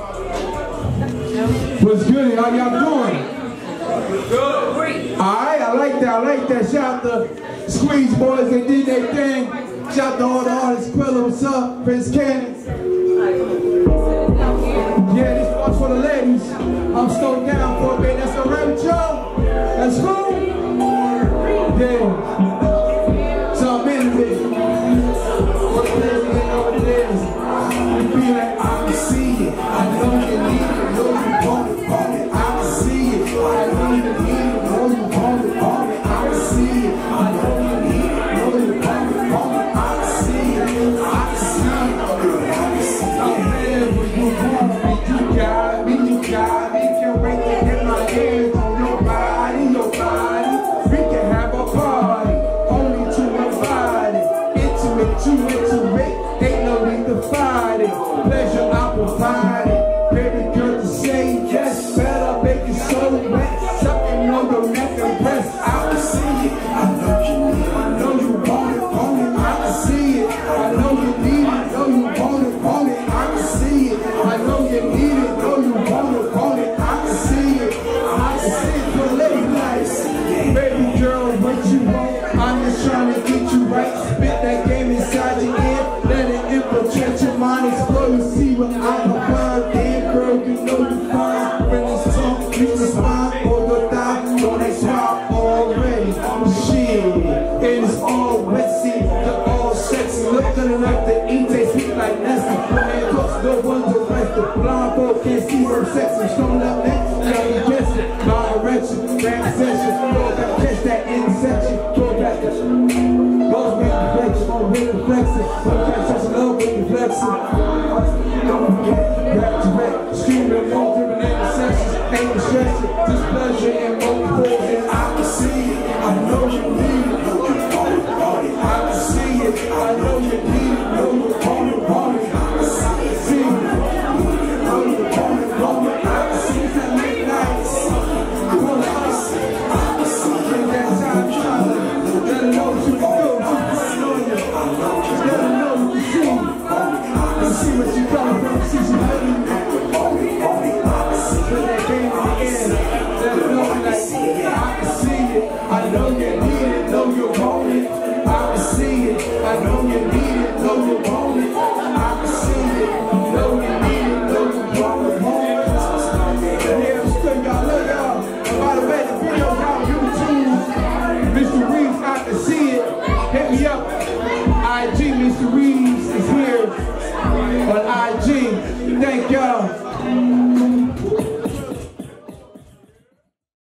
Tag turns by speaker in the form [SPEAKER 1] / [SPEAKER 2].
[SPEAKER 1] What's good? How y'all doing? Good. Alright, I like that. Shout out to Squeeze Boys, they did their thing. Shout out to all the artists. Quilla, what's up? Prince Cannon. Yeah, this one's for the ladies. I'm slowed down for a bit. That's alright with y'all? That's cool? Yeah. So I'm in a bit. What it is, you know what it is. You feel like I can see it. I know you need it. Know you want it. I can see it. I know you need it. Know you want it. I can see it. I know you need it. Know you want it. I can see it. I can see it. I'm there when you want me. You got me. Can't wait to get my hands on your body. We can have a party. Only to my body. Intimate, you intimate. Ain't no need to fight it. Pleasure, I provide it. Baby girl to say yes. Better make it so wet. Something on your neck and breast. I can see it. I know you need it. I know you want it. I can see it. I know you need it. Know you want it. I can see it. I know you need it. Know you want it. I can see it. I can see it for late nights. Baby girl, what you want? I'm just trying to get you right. Spit that game inside your ear. Let it infiltrate your mind. Explore, you see what I'm about. Damn girl, you know you fine. When it's tongue, reach the spine or your thigh. Don't they swap already? Shit, and it's all wetzy. They're all sexy. Looking like the eat, they speak like Nessie. Playing close, no one's arrested. Blind folk can't see her sexy. Stone up next, now you guess it. My erection, rap session. Go back, catch that intersection. Go back, goes with reflection, on with reflection. Don't catch such love with reflection. Back to back, streaming, more different intercessions. Ain't distraction, displeasure and